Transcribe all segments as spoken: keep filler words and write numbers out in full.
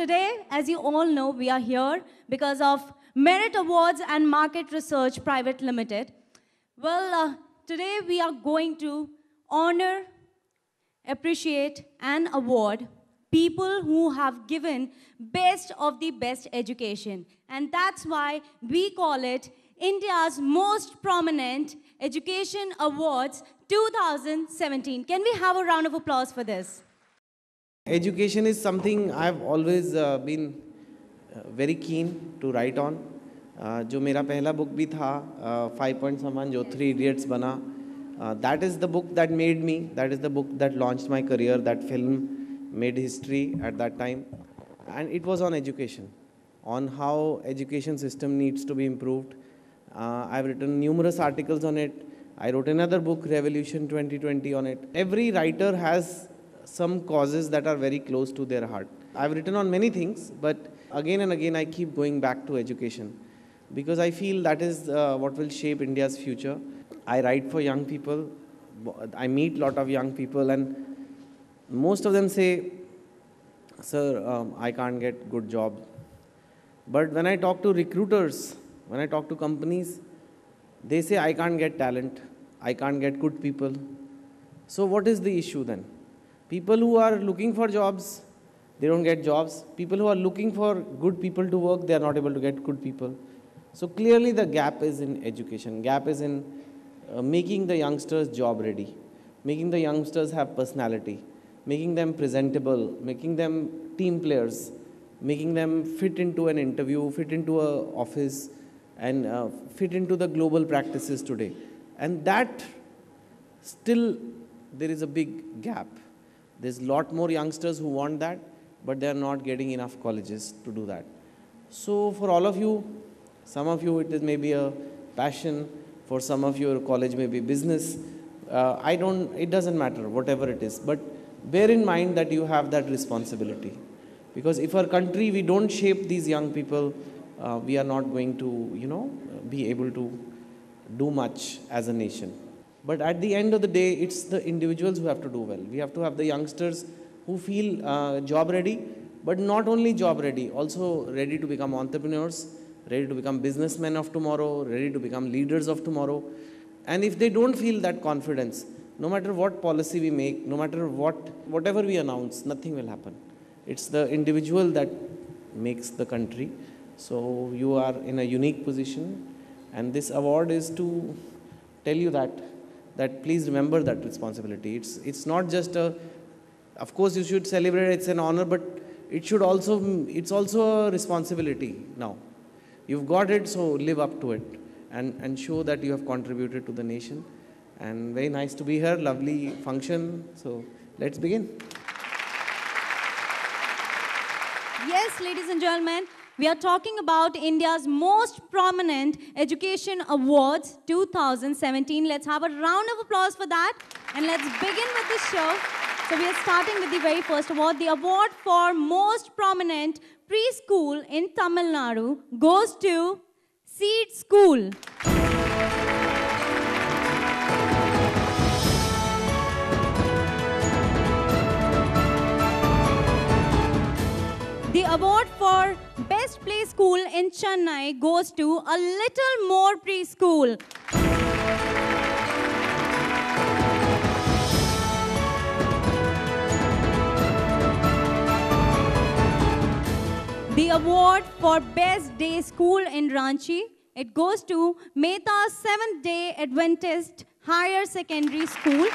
today, as you all know, we are here because of Merit Awards and Market Research Private Limited. Well, uh, today we are going to honor, appreciate, and award people who have given best of the best education. And that's why we call it India's Most Prominent Education Awards two thousand seventeen. Can we have a round of applause for this? Education is something I've always uh, been uh, very keen to write on. Uh, जो मेरा पहला book भी था, uh, Five Point Saman, जो Three Idiots बना. Uh, that is the book that made me. That is the book that launched my career. That film made history at that time, and it was on education, on how education system needs to be improved. Uh, I've written numerous articles on it. I wrote another book, Revolution twenty twenty, on it. Every writer has some causes that are very close to their heart. I've written on many things, but again and again I keep going back to education because I feel that is uh, what will shape India's future. I write for young people. I meet a lot of young people, and most of them say, sir, um, I can't get good job. But when I talk to recruiters, when I talk to companies, they say I can't get talent, I can't get good people. So what is the issue then? People who are looking for jobs, they don't get jobs. People who are looking for good people to work, they are not able to get good people. So clearly the gap is in education. Gap is in uh, making the youngsters job ready, making the youngsters have personality, making them presentable, making them team players, making them fit into an interview, fit into an office, and uh, fit into the global practices today. And that still there is a big gap. There's a lot more youngsters who want that, but they are not getting enough colleges to do that. So for all of you, some of you it is maybe a passion, for some of your college may be business. Uh, I don't, it doesn't matter, whatever it is. But bear in mind that you have that responsibility. Because if our country, we don't shape these young people, uh, we are not going to, you know, be able to do much as a nation. But at the end of the day, it's the individuals who have to do well. We have to have the youngsters who feel uh, job ready, but not only job ready, also ready to become entrepreneurs, ready to become businessmen of tomorrow, ready to become leaders of tomorrow. And if they don't feel that confidence, no matter what policy we make, no matter what, whatever we announce, nothing will happen. It's the individual that makes the country. So you are in a unique position, and this award is to tell you that, that please remember that responsibility. It's, it's not just a, of course you should celebrate, it's an honor, but it should also, it's also a responsibility now. You've got it, so live up to it and, and show that you have contributed to the nation. And very nice to be here, lovely function. So let's begin. Yes, ladies and gentlemen, we are talking about India's Most Prominent Education Awards two thousand seventeen. Let's have a round of applause for that. And let's begin with the show. So we are starting with the very first award. The award for Most Prominent Preschool in Tamil Nadu goes to Seed School. The award for Best Play School in Chennai goes to A Little More Preschool. The award for Best Day School in Ranchi, it goes to Mehta Seventh-day Adventist Higher Secondary School.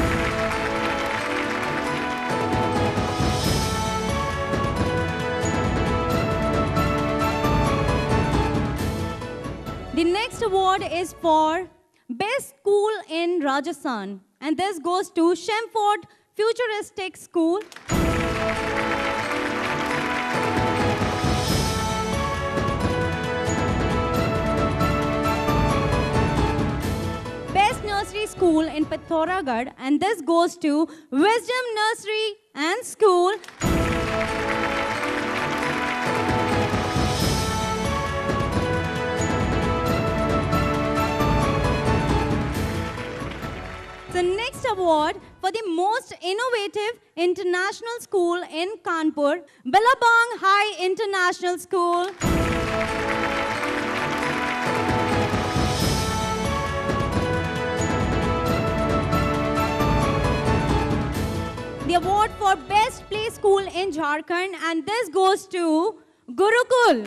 The next award is for Best School in Rajasthan, and this goes to Shemford Futuristic School. Best Nursery School in Pithoragarh, and this goes to Wisdom Nursery and School. The next first award for the most innovative international school in Kanpur, Billabong High International School. The award for best play school in Jharkhand, and this goes to Gurukul.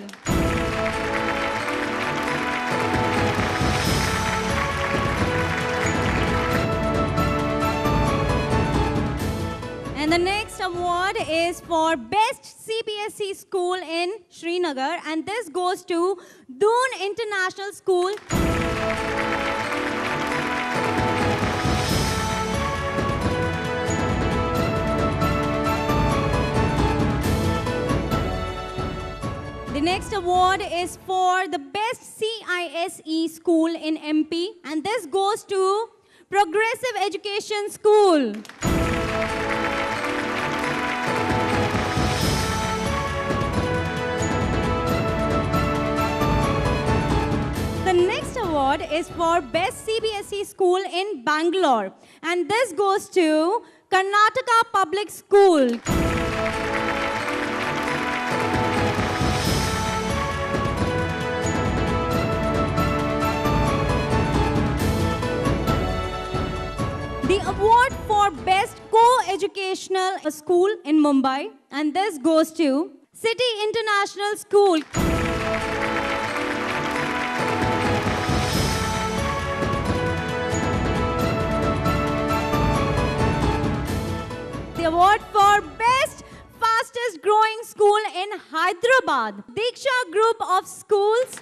And the next award is for best C B S E school in Srinagar, and this goes to Doon International School. The next award is for the best C I S E school in M P, and this goes to Progressive Education School. The next award is for best C B S E school in Bangalore, and this goes to Karnataka Public School. The award for best co-educational school in Mumbai, and this goes to City International School. The award for best fastest growing school in Hyderabad, Diksha Group of Schools.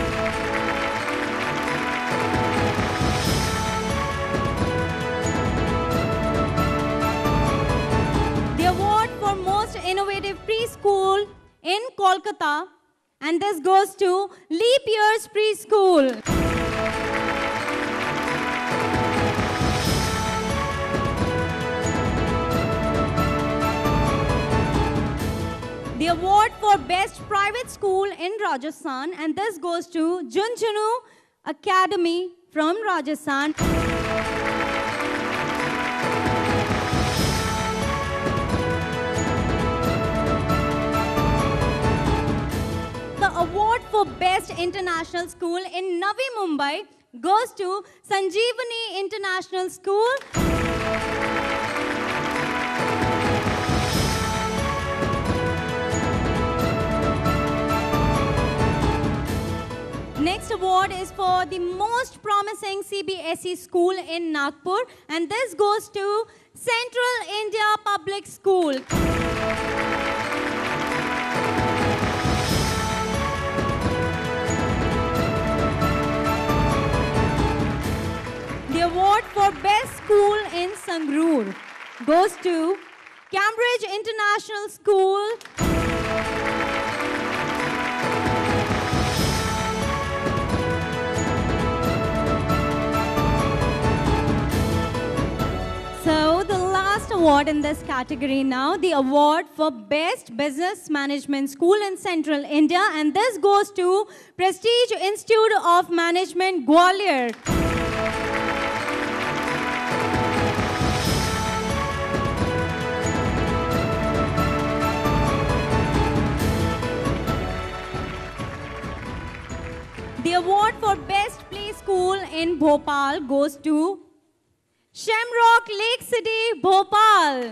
The award for most innovative preschool in Kolkata, and this goes to Leap Years Preschool. The award for best private school in Rajasthan, and this goes to Junjunu Academy from Rajasthan. The award for best international school in Navi Mumbai goes to Sanjeevani International School. Next award is for the most promising C B S E school in Nagpur, and this goes to Central India Public School. The award for best school in Sangrur goes to Cambridge International School. So the last award in this category now, the award for Best Business Management School in Central India, and this goes to Prestige Institute of Management, Gwalior. The award for Best Play School in Bhopal goes to Shamrock Lake City, Bhopal.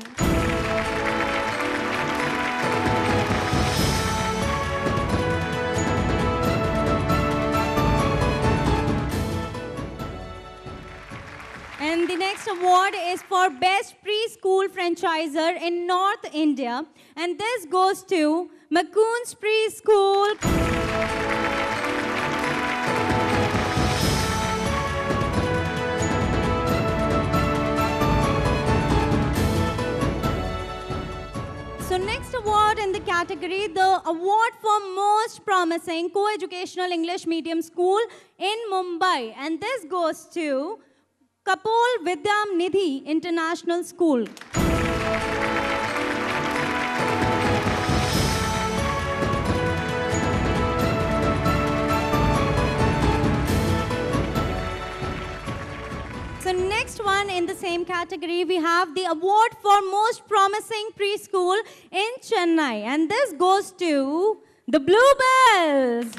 And the next award is for Best Preschool Franchisor in North India, and this goes to McCoon's Preschool. So next award in the category, the award for most promising co-educational English medium school in Mumbai, and this goes to Kapol Vidyam Nidhi International School. So So next one in the same category, we have the award for most promising preschool in Chennai. And this goes to the Bluebells.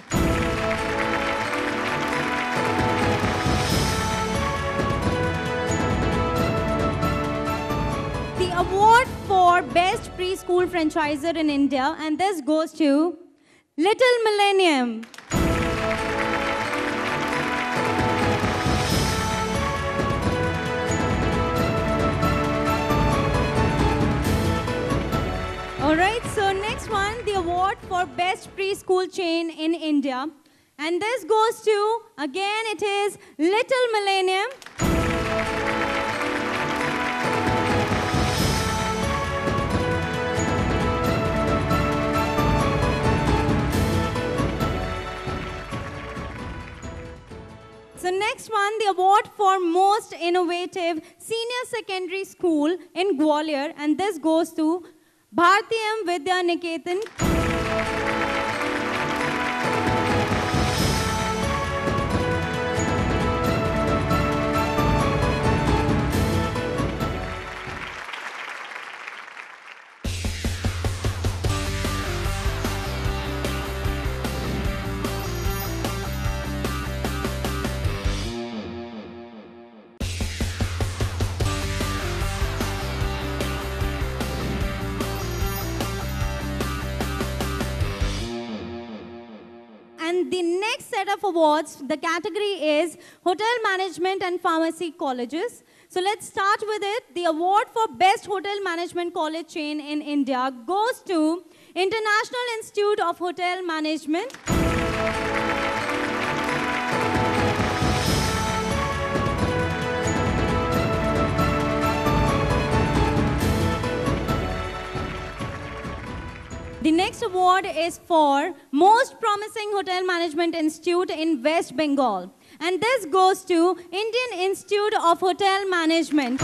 The award for best preschool franchisor in India. And this goes to Little Millennium. Alright, so next one, the award for best preschool chain in India. And this goes to, again it is Little Millennium. So next one, the award for most innovative senior secondary school in Gwalior. And this goes to Bhartiyam Vidya Niketan. And the next set of awards, the category is Hotel Management and Pharmacy Colleges. So let's start with it. The award for Best Hotel Management College Chain in India goes to International Institute of Hotel Management. The next award is for Most Promising Hotel Management Institute in West Bengal. And this goes to Indian Institute of Hotel Management.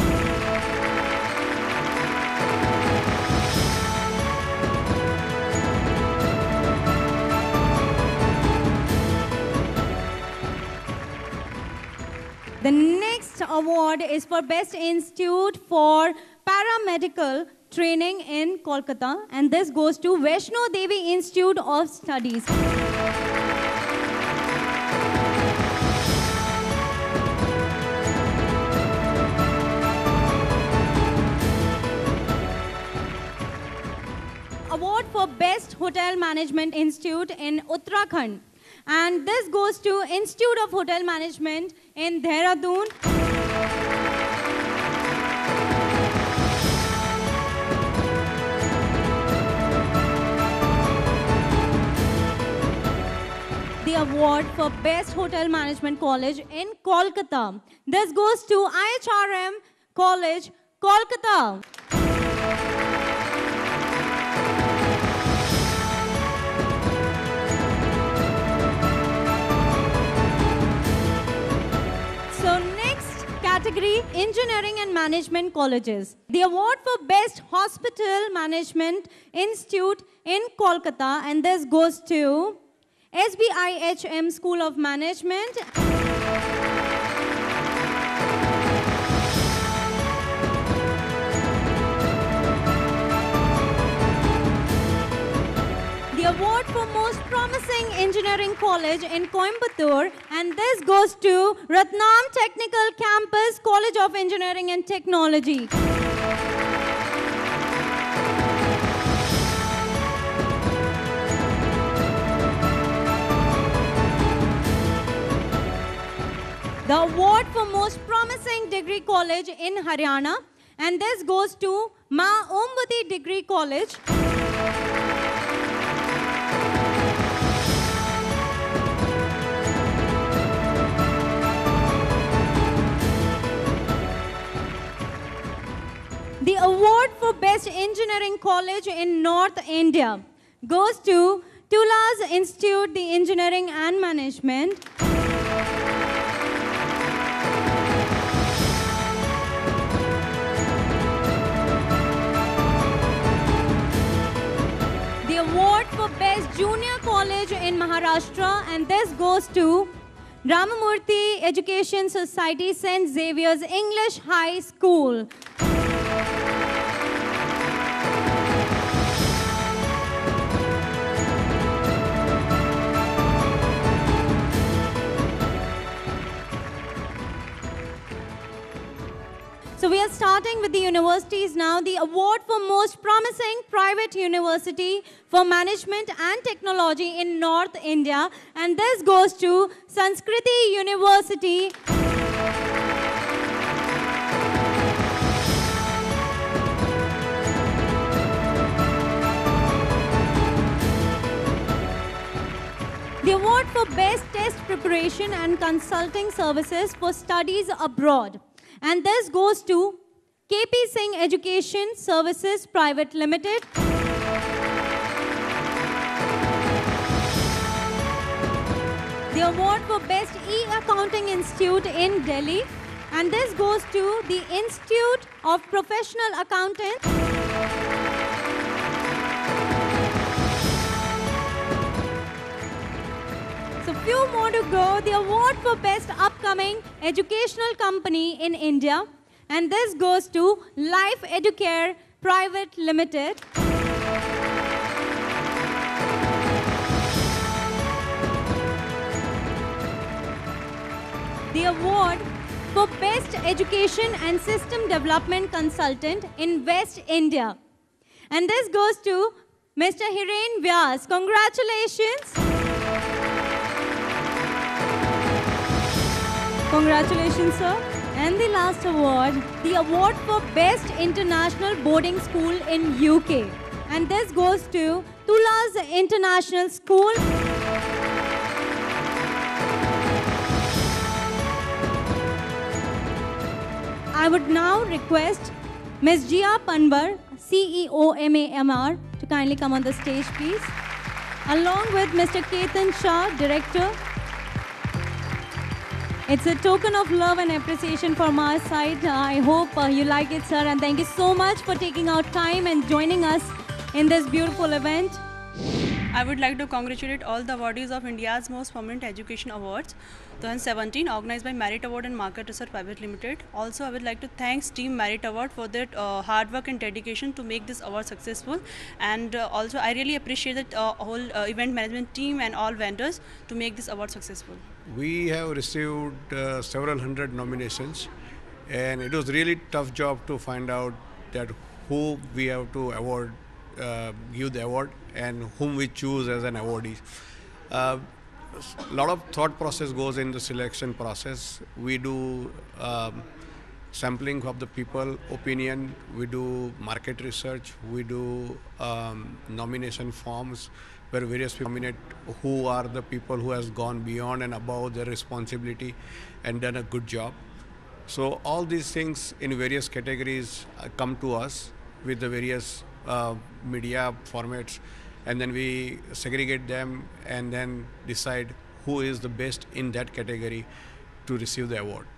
The next award is for Best Institute for Paramedical Training in Kolkata, and this goes to Vaishno Devi Institute of Studies. Award for Best Hotel Management Institute in Uttarakhand, and this goes to Institute of Hotel Management in Dehradun. The award for Best Hotel Management College in Kolkata. This goes to I H R M College, Kolkata. So next category, Engineering and Management Colleges. The award for Best Hospital Management Institute in Kolkata, and this goes to S B I H M School of Management. The award for Most Promising Engineering College in Coimbatore, and this goes to Ratnam Technical Campus, College of Engineering and Technology. The award for Most Promising Degree College in Haryana, and this goes to Ma Omvati Degree College. The award for Best Engineering College in North India goes to Tula's Institute, the Engineering and Management. The award for Best Junior College in Maharashtra, and this goes to Ramamurthy Education Society, Saint Xavier's English High School. So we are starting with the universities now. The award for most promising private university for management and technology in North India. And this goes to Sanskriti University. The award for best test preparation and consulting services for studies abroad. And this goes to K P Singh Education Services Private Limited. The award for Best E-Accounting Institute in Delhi. And this goes to the Institute of Professional Accountants. So few more to go. The award for Best Upcoming Educational Company in India. And this goes to Life Educare Private Limited. The award for Best Education and System Development Consultant in West India. And this goes to Mister Hiren Vyas. Congratulations. Congratulations, sir. And the last award, the award for Best International Boarding School in U K. And this goes to Tula's International School. I would now request Miz Jia Panbar, C E O M A M R, to kindly come on the stage, please. Along with Mister Ketan Shah, Director. It's a token of love and appreciation from our side. Uh, I hope uh, you like it, sir. And thank you so much for taking out time and joining us in this beautiful event. I would like to congratulate all the awardees of India's Most Prominent Education Awards twenty seventeen, organized by Merit Award and Market Research Private Limited. Also, I would like to thank Team Merit Award for their uh, hard work and dedication to make this award successful. And uh, also, I really appreciate the uh, whole uh, event management team and all vendors to make this award successful. We have received uh, several hundred nominations, and it was really tough job to find out that who we have to award, uh, give the award, and whom we choose as an awardee. Uh, a lot of thought process goes in the selection process. We do um, sampling of the people opinion, we do market research, we do um, nomination forms where various people nominate who are the people who has gone beyond and above their responsibility and done a good job. So all these things in various categories uh, come to us with the various uh, media formats, and then we segregate them and then decide who is the best in that category to receive the award.